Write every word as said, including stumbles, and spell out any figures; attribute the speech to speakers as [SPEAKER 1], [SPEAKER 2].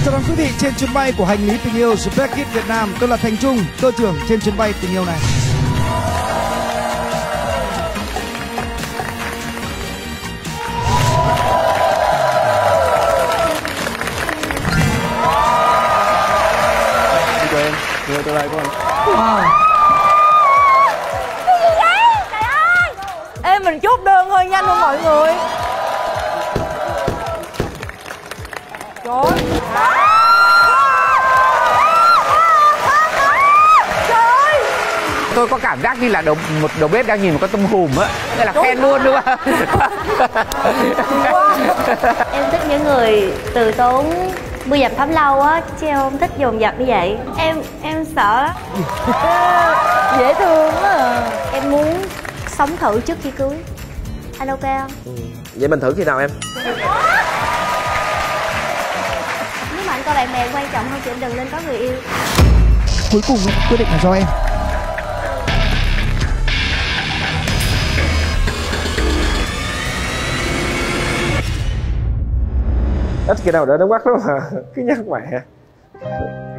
[SPEAKER 1] chào đón quý vị trên chuyến bay của hành lý tình yêu Super Kids Việt Nam. Tôi là Thành Trung, cơ trưởng trên chuyến bay tình yêu này.
[SPEAKER 2] Đi cho em, người tương lai của anh.
[SPEAKER 3] Wow.
[SPEAKER 4] Cái gì vậy? Trời ơi. Ê, mình chốt đơn hơi nhanh không mọi người? Trời ơi. Trời ơi.
[SPEAKER 3] Tôi có cảm giác như là đầu, một đầu bếp đang nhìn một con tôm hùm á. Đây là khen luôn đúng không?
[SPEAKER 5] Em thích những người từ tốn, mưa dầm thấm lâu á, chứ em không thích dồn dập như vậy. Em em sợ lắm.
[SPEAKER 4] Dễ thương quá à.
[SPEAKER 5] Em muốn sống thử trước khi cưới. Anh ok không?
[SPEAKER 2] Ừ. Vậy mình thử khi nào em?
[SPEAKER 5] Nếu mà anh coi bạn bè quan trọng hơn thì anh đừng nên có người yêu.
[SPEAKER 1] Cuối cùng quyết định là do em.
[SPEAKER 2] Ít khi nào đỡ nước mắt lắm mà cứ nhắc mẹ.